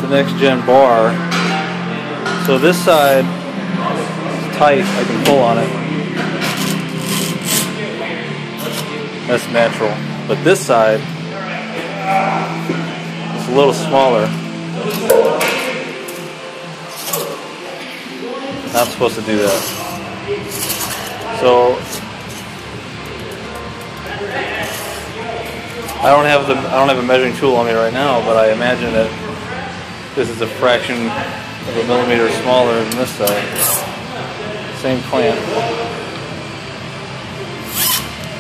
Nexgen bar. So this side is tight, I can pull on it. That's natural. But this side is a little smaller. Not supposed to do that. So I don't have a measuring tool on me right now, but I imagine that this is a fraction of a millimeter smaller than this side. Same clamp.